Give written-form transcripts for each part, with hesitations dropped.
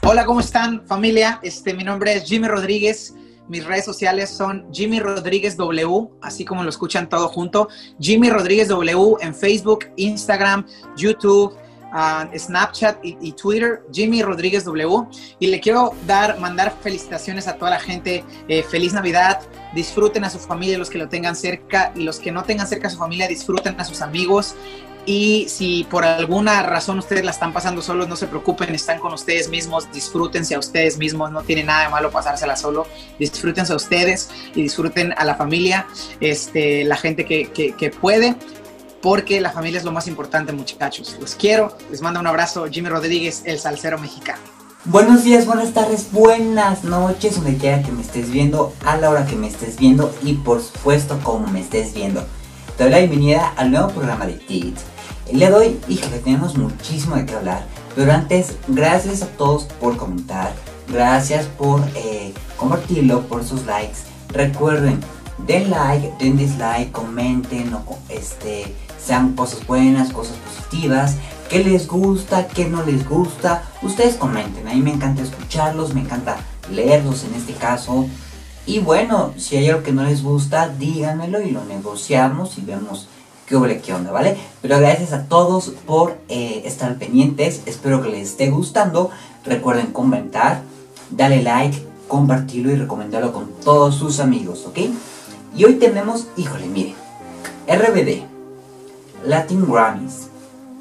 Hola, ¿cómo están, familia? Mi nombre es Jimmy Rodríguez. Mis redes sociales son Jimmy Rodríguez W, así como lo escuchan todo junto. Jimmy Rodríguez W en Facebook, Instagram, YouTube, Snapchat y Twitter. Jimmy Rodríguez W. Y le quiero mandar felicitaciones a toda la gente. Feliz Navidad. Disfruten a su familia, los que lo tengan cerca, y los que no tengan cerca a su familia, disfruten a sus amigos. Y si por alguna razón ustedes la están pasando solos, no se preocupen, están con ustedes mismos, disfrútense a ustedes mismos, no tiene nada de malo pasársela solo, disfrútense a ustedes y disfruten a la familia, la gente que puede, porque la familia es lo más importante, muchachos. Los quiero, les mando un abrazo, Jimmy Rodríguez, el salsero mexicano. Buenos días, buenas tardes, buenas noches, donde quiera que me estés viendo, a la hora que me estés viendo y por supuesto como me estés viendo. Te doy la bienvenida al nuevo programa de TIT. El día de hoy, híjole, tenemos muchísimo de qué hablar, pero antes, gracias a todos por comentar, gracias por compartirlo, por sus likes. Recuerden, den like, den dislike, comenten, sean cosas buenas, cosas positivas, qué les gusta, qué no les gusta, ustedes comenten. A mí me encanta escucharlos, me encanta leerlos en este caso. Y bueno, si hay algo que no les gusta, díganmelo y lo negociamos y vemos qué onda, ¿vale? Pero gracias a todos por estar pendientes, espero que les esté gustando. Recuerden comentar, darle like, compartirlo y recomendarlo con todos sus amigos, ¿ok? Y hoy tenemos, híjole, miren, RBD, Latin Grammys,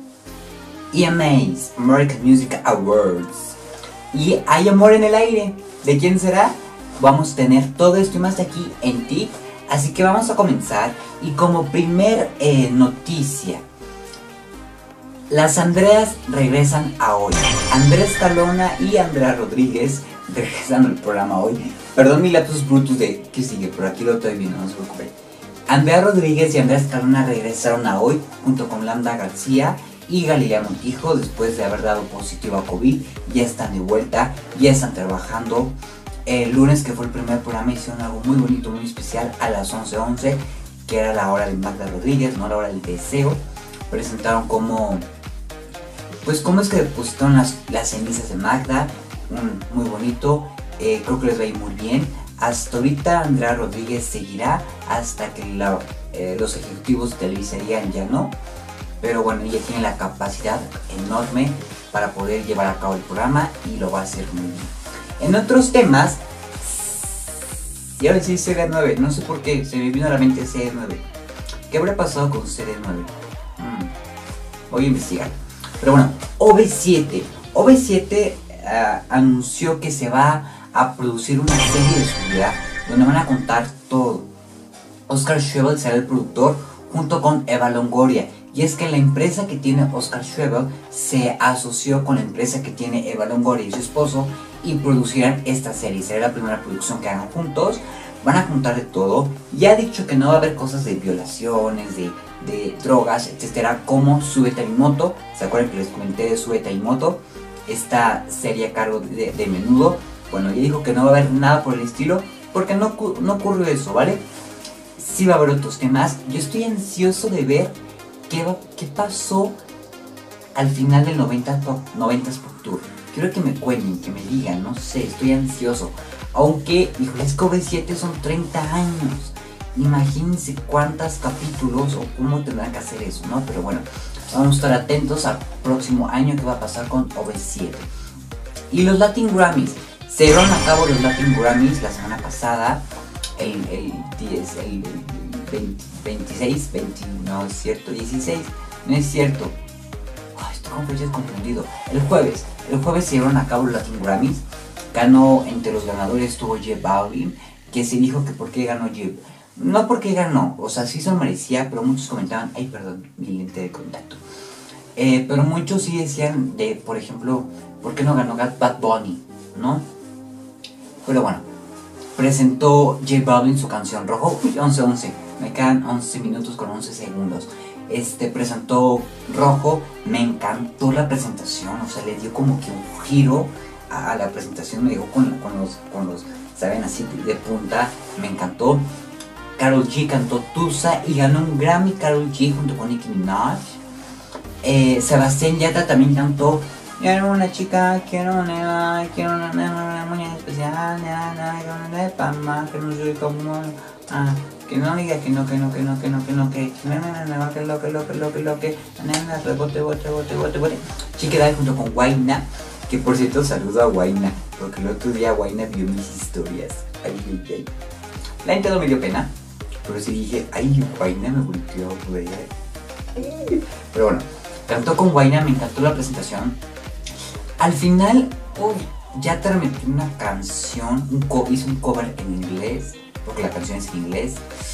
EMAs, American Music Awards, y Hay Amor en el Aire. ¿De quién será? Vamos a tener todo esto y más de aquí en TIC. Así que vamos a comenzar, y como primer noticia, las Andreas regresan a hoy. Andrés Calona y Andrea Rodríguez regresan al programa hoy. Perdón mi lapsus brutus de que sigue, pero aquí lo estoy viendo, no se preocupen. Andrea Rodríguez y Andrés Calona regresaron a hoy junto con Lambda García y Galilea Montijo después de haber dado positivo a COVID. Ya están de vuelta, ya están trabajando. El lunes, que fue el primer programa, hicieron algo muy bonito, muy especial a las 11:11, que era la hora de Magda Rodríguez, no la hora del deseo. Presentaron cómo es que depositaron las cenizas de Magda, muy bonito. Creo que les va a ir muy bien. Hasta ahorita Andrea Rodríguez seguirá hasta que los ejecutivos de Televisa digan ya no. Pero bueno, ella tiene la capacidad enorme para poder llevar a cabo el programa y lo va a hacer muy bien. En otros temas, y ahora sí CD9, no sé por qué, se me vino a la mente CD9. ¿Qué habrá pasado con CD9? Voy a investigar. Pero bueno, OV7 anunció que se va a producir una serie de su vida donde van a contar todo. Oscar Schwebel será el productor junto con Eva Longoria. Y es que la empresa que tiene Oscar Schwebel se asoció con la empresa que tiene Eva Longoria y su esposo y producirán esta serie. Será la primera producción que hagan juntos. Van a contar de todo. Ya ha dicho que no va a haber cosas de violaciones, de drogas, etcétera, como Súbete a mi moto. ¿Se acuerdan que les comenté de Súbete a mi moto? Esta serie a cargo de Menudo. Bueno, ya dijo que no va a haber nada por el estilo porque no ocurrió eso, ¿vale? Sí va a haber otros temas. Yo estoy ansioso de ver qué pasó al final del 90s Pop Tour. Quiero que me cuenten, que me digan, no sé, estoy ansioso. Aunque, híjole, es que OV7 son 30 años. Imagínense cuántos capítulos o cómo tendrán que hacer eso, ¿no? Pero bueno, vamos a estar atentos al próximo año que va a pasar con OV7. Y los Latin Grammys. Se llevaron a cabo los Latin Grammys la semana pasada. El 26, 20, no es cierto, 16, no es cierto. Estoy confundido. El jueves se llevaron a cabo los Latin Grammys. Ganó, entre los ganadores estuvo J Balvin, que se dijo que por qué ganó J. No porque ganó, o sea, sí se lo merecía, pero muchos comentaban, ay, perdón, mi lente de contacto. Pero muchos sí decían por ejemplo, ¿por qué no ganó Bad Bunny? ¿No? Pero bueno, presentó J Balvin su canción Rojo. Uy, 11:11, me quedan 11 minutos con 11 segundos. Presentó Rojo, me encantó la presentación, o sea, le dio como que un giro a la presentación, me dejó con los, saben, así de punta, me encantó. Karol G cantó Tusa y ganó un Grammy Karol G junto con Nicki Minaj. Sebastián Yatra también cantó Quiero una chica, quiero una muñeca especial, quiero una más, que no soy como... que no diga que no, que rebote. Chica Dai junto con Guayna, que por cierto saludo a Guayna, porque el otro día Guayna vio mis historias. Ay. La gente no me dio pena, pero sí dije, ay, Guayna me volteó a ver. Pero bueno, cantó con Guayna, me encantó la presentación. Al final, ya terminé una canción, hice un cover en inglés, porque la canción es en inglés.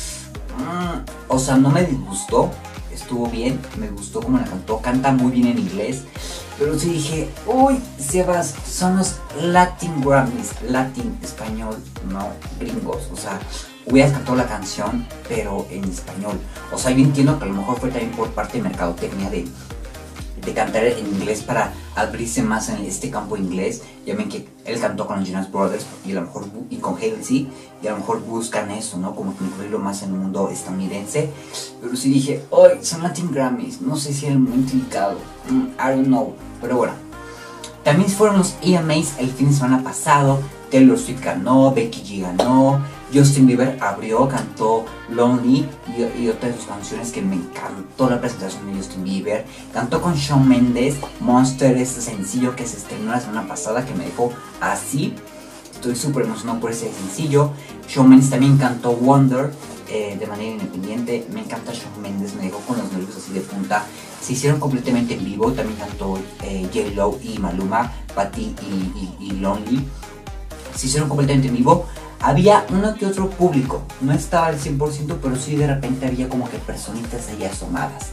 O sea, no me disgustó, estuvo bien, me gustó como la cantó, canta muy bien en inglés. Pero sí dije, Sebas, son los Latin Grammys, Latin, español, no gringos. O sea, hubieras cantado la canción, pero en español. O sea, yo entiendo que a lo mejor fue también por parte de mercadotecnia de cantar en inglés para abrirse más en este campo inglés. Ya ven que él cantó con los Jonas Brothers y a lo mejor y con Halsey, y a lo mejor buscan eso, ¿no? Como que incluirlo más en el mundo estadounidense. Pero sí dije, son Latin Grammys, no sé si era el momento indicado, I don't know. Pero bueno, también fueron los EMAs el fin de semana pasado. Taylor Swift ganó, Becky G ganó, Justin Bieber abrió, cantó Lonely y otra de sus canciones que me encantó la presentación de Justin Bieber. Cantó con Shawn Mendes, Monster, este sencillo que se estrenó la semana pasada que me dejó así. Estoy súper emocionado por ese sencillo. Shawn Mendes también cantó Wonder de manera independiente. Me encanta Shawn Mendes, me dejó con los nervios así de punta. Se hicieron completamente en vivo. También cantó J-Lo y Maluma, Patty y Lonely. Se hicieron completamente en vivo. Había uno que otro público, no estaba al 100%, pero sí de repente había como que personitas ahí asomadas.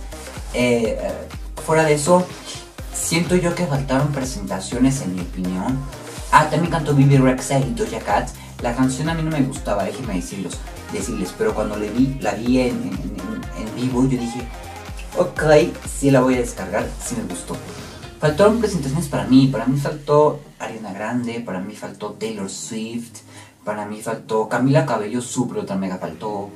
Fuera de eso, siento yo que faltaron presentaciones en mi opinión. También cantó Bebe Rexha y Doja Cat. La canción a mí no me gustaba, déjenme decirles, pero cuando la vi en vivo, yo dije, ok, sí la voy a descargar, sí me gustó. Faltaron presentaciones para mí faltó Ariana Grande, para mí faltó Taylor Swift, para mí faltó Camila Cabello, súper ultra mega faltó,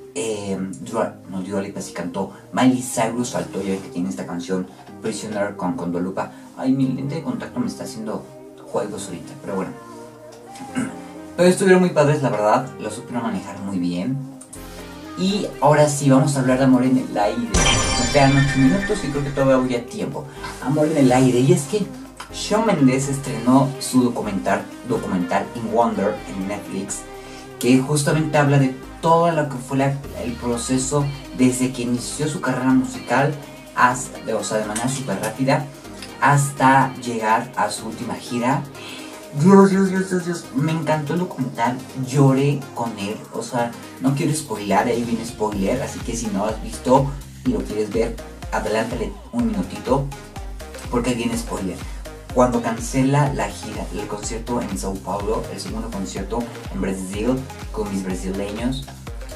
Dua Lipa sí cantó, Miley Cyrus faltó, ya que tiene esta canción Prisoner con Dua Lipa. Ay, mi lente de contacto me está haciendo juegos ahorita, pero bueno. Pero estuvieron muy padres, la verdad, lo supieron manejar muy bien. Y ahora sí, vamos a hablar de Amor en el Aire. Me quedan 8 minutos y creo que todavía voy a tiempo. Amor en el Aire, y es que Shawn Mendes estrenó su documental In Wonder en Netflix, que justamente habla de todo lo que fue el proceso desde que inició su carrera musical hasta, o sea, de manera súper rápida, hasta llegar a su última gira. Dios, me encantó el documental, lloré con él, o sea, no quiero spoilar, ahí viene spoiler, así que si no has visto y lo quieres ver, adelántale un minutito, porque ahí viene spoiler. Cuando cancela la gira, el concierto en Sao Paulo, el segundo concierto en Brasil, con mis brasileiros,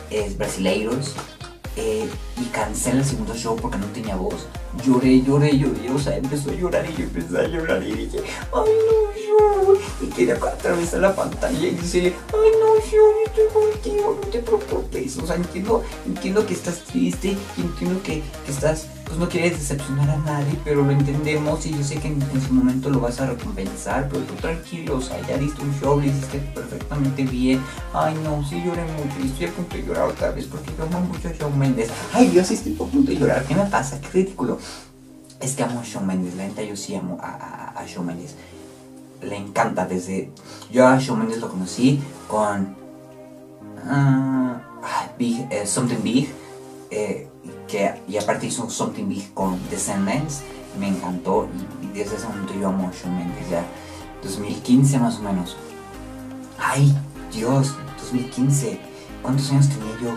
y cancela el segundo show porque no tenía voz, lloré, o sea, empezó a llorar y yo empecé a llorar y dije, ay no, y quería atravesar la pantalla y decirle, ay no, yo estoy contigo, no te preocupes, o sea, entiendo que estás triste, y entiendo que estás, pues no quieres decepcionar a nadie, pero lo entendemos y yo sé que en su momento lo vas a recompensar, pero tú tranquilo, o sea, ya diste un show, lo hiciste perfectamente bien. Ay no, sí lloré mucho y estoy a punto de llorar otra vez porque yo amo mucho a Shawn Mendes. Ay Dios, estoy a punto de llorar, ¿qué me pasa? Qué ridículo. Es que amo a Shawn Mendes, la neta yo sí amo a Shawn Mendes. Le encanta yo a Shawn Mendes lo conocí con Something Big, y aparte hizo Something Big con Descendants, me encantó y desde ese momento yo amo a Shawn Mendes, ya 2015 más o menos. Ay Dios, 2015, ¿cuántos años tenía yo?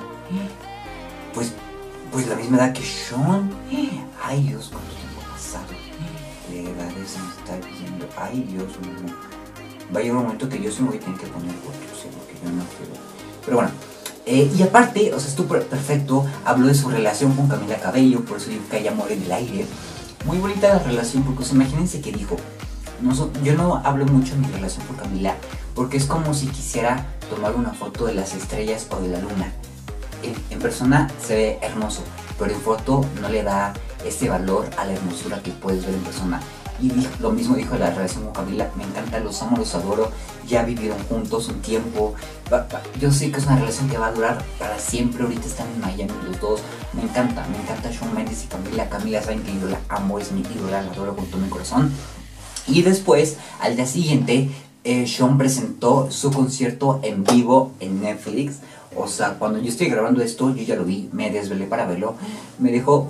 Pues la misma edad que Shawn. Ay Dios, cuánto tiempo ha pasado. La edad se me está viendo. Ay Dios mío. Va a llegar un momento que yo sí me voy a tener que poner otro, ¿sí? Porque yo no quiero. Pero bueno. Y aparte, o sea, estuvo perfecto. Habló de su relación con Camila Cabello, por eso digo que hay amor en el aire. Muy bonita la relación, porque o sea, imagínense que dijo, yo no hablo mucho de mi relación con Camila, porque es como si quisiera tomar una foto de las estrellas o de la luna. En persona se ve hermoso, pero en foto no le da ese valor a la hermosura que puedes ver en persona. Y lo mismo dijo de la relación con Camila, me encanta, los amo, los adoro, ya vivieron juntos un tiempo, yo sé que es una relación que va a durar para siempre, ahorita están en Miami los dos, me encanta Shawn Mendes y Camila saben que yo la amo, es mi ídola, la adoro con todo mi corazón. Y después, al día siguiente, Shawn presentó su concierto en vivo en Netflix. O sea, cuando yo estoy grabando esto, yo ya lo vi, me desvelé para verlo, me dejó...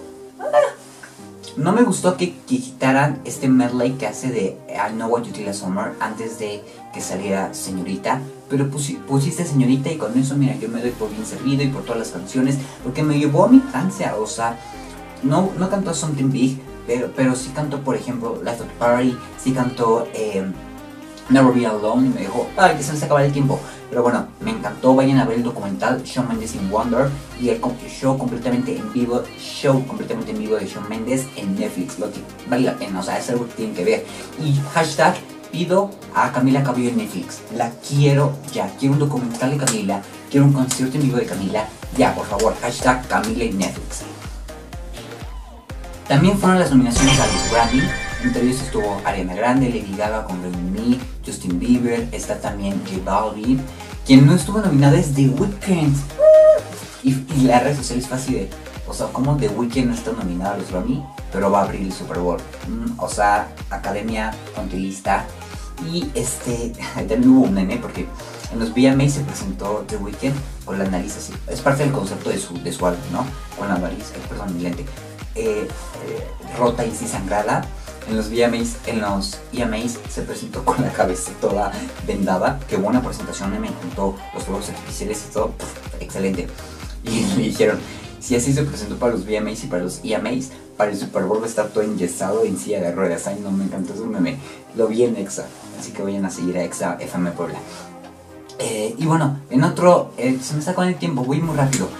No me gustó que quitaran este medley que hace de I Know What You Did Last Summer antes de que saliera Señorita. Pero pusiste Señorita y con eso, mira, yo me doy por bien servido y por todas las canciones. Porque me llevó a mi infancia, o sea, no cantó Something Big, pero sí cantó, por ejemplo, Life at the Party, sí cantó Never Be Alone y me dijo, ay, que se nos acaba el tiempo. Pero bueno, me encantó, vayan a ver el documental Shawn Mendes in Wonder y el show completamente en vivo de Shawn Mendes en Netflix, lo que vale la pena, o sea, es algo que tienen que ver. Y hashtag pido a Camila Cabello en Netflix, la quiero ya, quiero un documental de Camila, quiero un concierto en vivo de Camila, ya, por favor, hashtag Camila en Netflix. También fueron las nominaciones a los Grammy. Entre ellos estuvo Ariana Grande, Lady Gaga con Rain Me, Justin Bieber, está también J Balvin. Quien no estuvo nominada es The Weeknd. Y la red social es fácil de... O sea, como The Weeknd no está nominado a los Grammy, pero va a abrir el Super Bowl. O sea, academia controlista. Y también hubo un nene porque en los VMAs se presentó The Weeknd con la nariz así. Es parte del concepto de su álbum, ¿no? Con la nariz, perdón, mi lente. Rota y sangrada. En los EMAs se presentó con la cabeza toda vendada. Qué buena presentación, me encantó los fuegos artificiales y todo, excelente. Y me dijeron, si así se presentó para los VMAs y para los EMAs, para el Super Bowl va a estar todo enyesado en silla de ruedas. Ay, no, me encantó ese meme. Lo vi en Exa, así que vayan a seguir a Exa FM Puebla. Y bueno, en otro, se me está con el tiempo, voy muy rápido.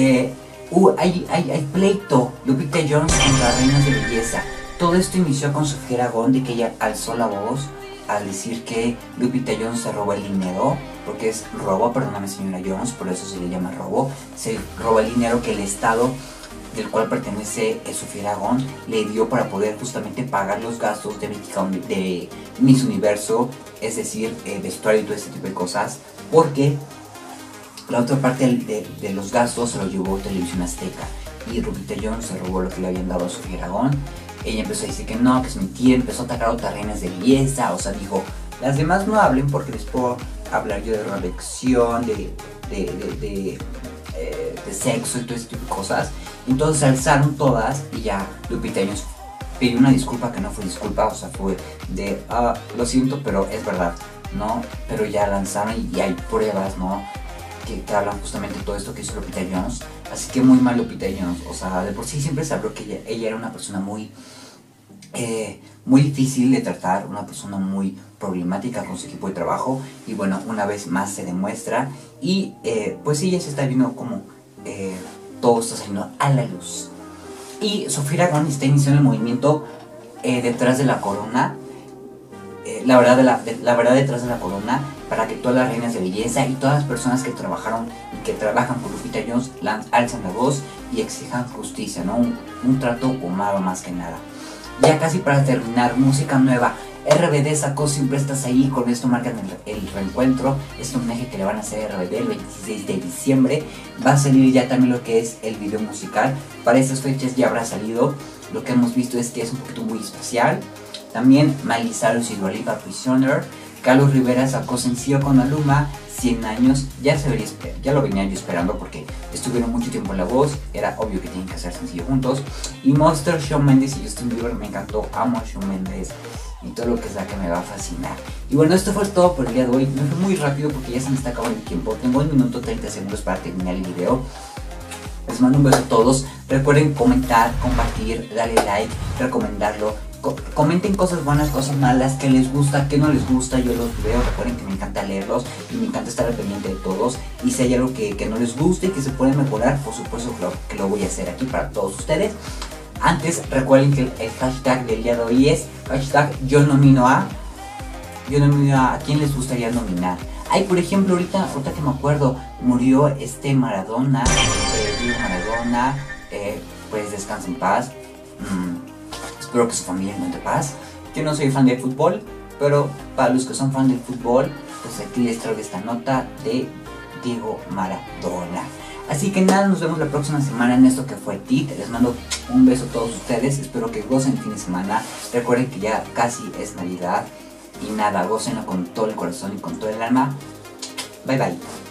Hay pleito, Lupita Jones contra Reinas de Belleza. Todo esto inició con Sofía Aragón, de que ella alzó la voz al decir que Lupita Jones se robó el dinero, porque es robo, perdóname señora Jones, por eso se le llama robo. Se roba el dinero que el Estado del cual pertenece Sofía Aragón le dio para poder justamente pagar los gastos de Miss Universo, es decir, vestuario y todo este tipo de cosas, porque la otra parte de los gastos se lo llevó Televisión Azteca y Lupita Jones se robó lo que le habían dado a Sofía Aragón. Ella empezó a decir que no, que es mentira, empezó a atacar a otras reinas de belleza, o sea, dijo, las demás no hablen porque les puedo hablar yo de drogadicción, de sexo y todo ese tipo de cosas. Entonces se alzaron todas y ya Lupita Jones pidió una disculpa que no fue disculpa, o sea, fue de, lo siento, pero es verdad, ¿no? Pero ya lanzaron y hay pruebas, ¿no? Que hablan justamente de todo esto que hizo Lupita Jones. Así que muy mal Lupita Jones, o sea, de por sí siempre se habló que ella era una persona muy difícil de tratar, una persona muy problemática con su equipo de trabajo. Y bueno, una vez más se demuestra y pues sí, ya se está viendo como todo está saliendo a la luz. Y Sofía Aragón está iniciando el movimiento detrás de la corona. La verdad detrás de la corona, para que todas las reinas de belleza y todas las personas que trabajaron y que trabajan por Lupita Jones alzan la voz y exijan justicia, ¿no? Un trato humano más que nada. Ya casi para terminar, música nueva. RBD sacó Siempre Estás Ahí, con esto marcan el reencuentro. Es un homenaje que le van a hacer a RBD el 26 de diciembre. Va a salir ya también lo que es el video musical. Para estas fechas ya habrá salido. Lo que hemos visto es que es un poquito muy especial. También Miley Cyrus y Dua Lipa, Prisoner. Carlos Rivera sacó sencillo con Maluma, 100 años. Ya lo venía yo esperando porque estuvieron mucho tiempo en La Voz. Era obvio que tienen que hacer sencillo juntos. Y Monster, Shawn Mendes y Justin Bieber. Me encantó, amo a Shawn Mendes y todo lo que saque me va a fascinar. Y bueno, esto fue todo por el día de hoy. Me fue muy rápido porque ya se me está acabando el tiempo. Tengo 1 minuto 30 segundos para terminar el video. Les mando un beso a todos. Recuerden comentar, compartir, darle like, recomendarlo. Comenten cosas buenas, cosas malas, que les gusta, que no les gusta, yo los veo. Recuerden que me encanta leerlos y me encanta estar al pendiente de todos. Y si hay algo que no les guste y que se puede mejorar, por supuesto que lo voy a hacer aquí para todos ustedes. Antes, recuerden que el hashtag del día de hoy es hashtag yo nomino a quién les gustaría nominar. Ay, por ejemplo, ahorita que me acuerdo, murió Maradona, Diego Maradona, pues descansa en paz. Espero que su familia encuentre paz. Yo no soy fan del fútbol, pero para los que son fan del fútbol, pues aquí les traigo esta nota de Diego Maradona. Así que nada, nos vemos la próxima semana en esto que fue TIC. Les mando un beso a todos ustedes. Espero que gocen el fin de semana. Recuerden que ya casi es Navidad. Y nada, gócenlo con todo el corazón y con todo el alma. Bye bye.